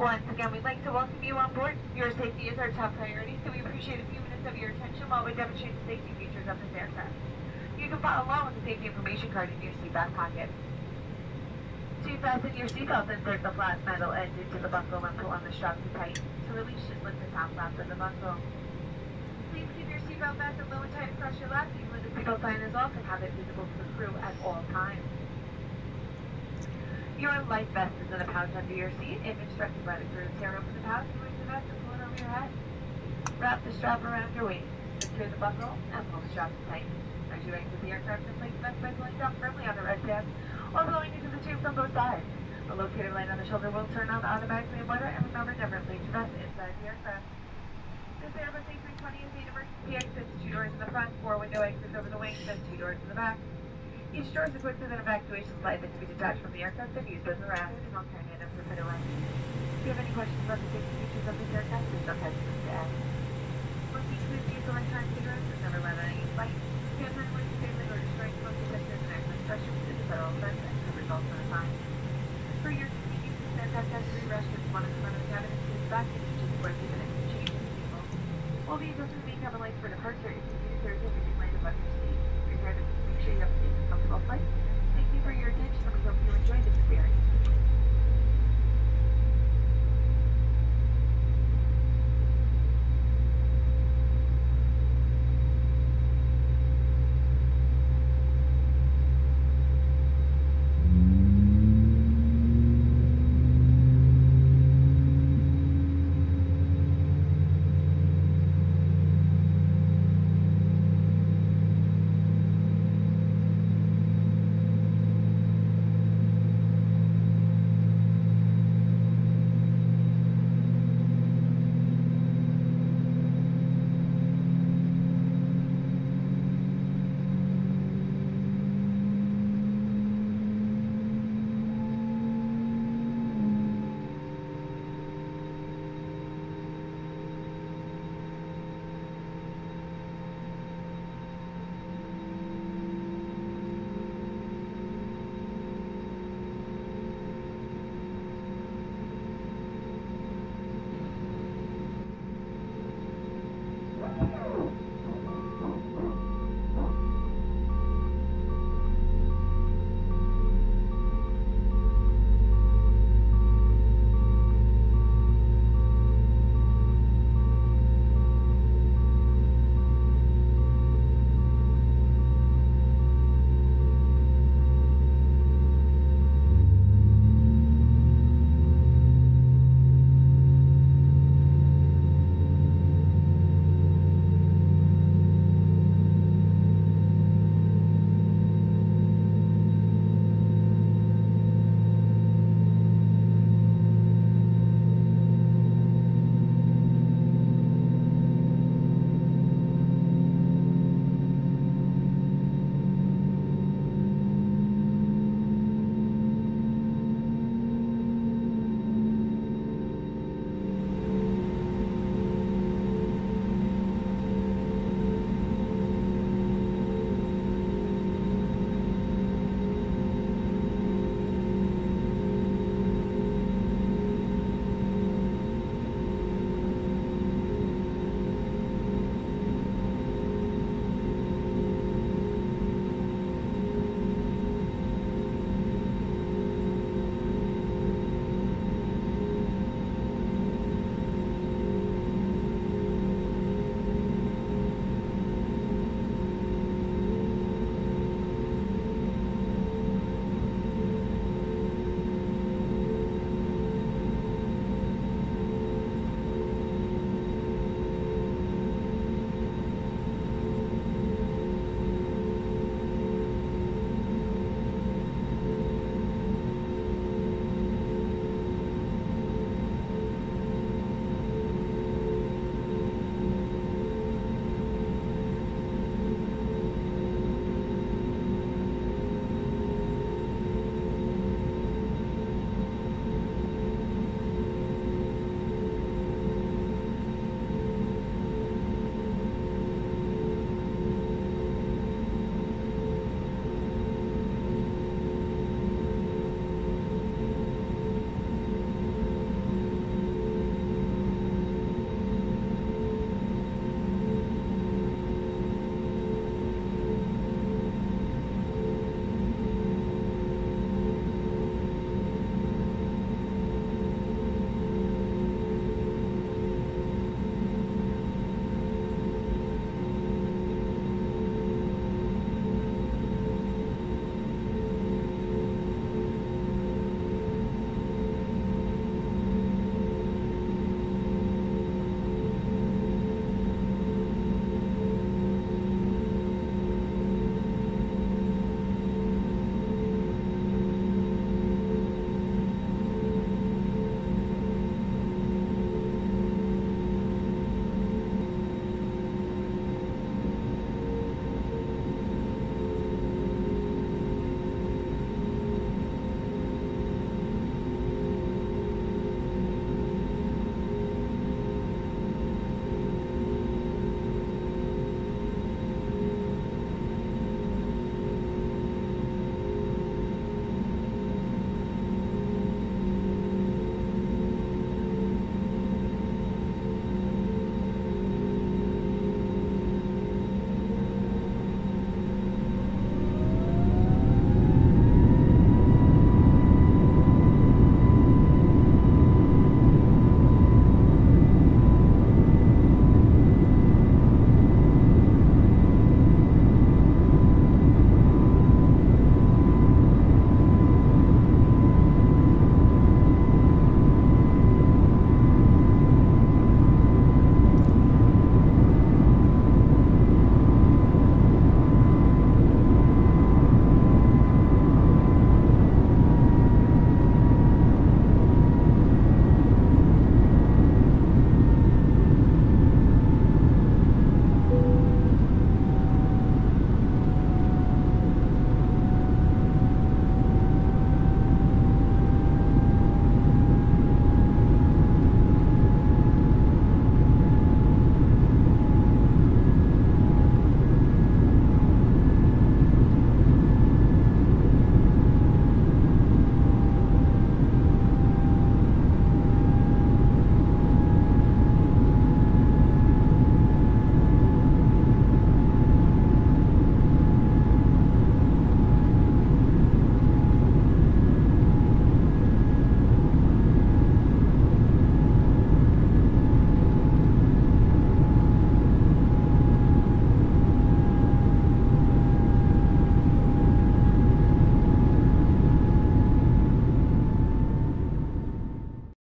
Once again, we'd like to welcome you on board. Your safety is our top priority, so we appreciate a few minutes of your attention while we demonstrate the safety features of this aircraft. You can follow along with the safety information card in your seat back pocket. To fasten your seatbelt, insert the flat metal edge into the buckle and pull on the strap to tighten. To release, just lift the top flap of the buckle. Please keep your seatbelt fastened low and tight across your lap, even when the seatbelt sign is off, and have it visible to the crew at all times. Your life vest is in a pouch under your seat. If instructed by the crew, tear open the pouch, remove the vest, and pull it over your head. Wrap the strap around your waist. Secure the buckle and pull the strap tight. As you exit the aircraft, replace the vest by pulling down firmly on the red tab or blowing into the tubes on both sides. The locator light on the shoulder will turn on automatically in order, and remember, never place your vest inside the aircraft. This Airbus A320 is an emergency exit. 2 doors in the front, 4 window exits over the wings, and 2 doors in the back. Each door is equipped with an evacuation slide that can be detached from the aircraft and used as a raft. An alternative for fit away. If you have any questions about the safety features of this aircraft, please don't hesitate to ask. Once you use electronic cigarettes, is never let on any flight. If you have time to safely or destroy smoke detectors and access structures, this is a federal offense and can result in a fine. For your convenience, this aircraft has 3 restrooms, one at the front of the cabin and 2 in the back, and each is equipped with an exchange table. We'll be adjusting the main cabin lights for departure. If you need to, there is everything lined up on your seat. Make sure you have a safe and comfortable flight. Thank you for your attention, and we hope you enjoyed this experience.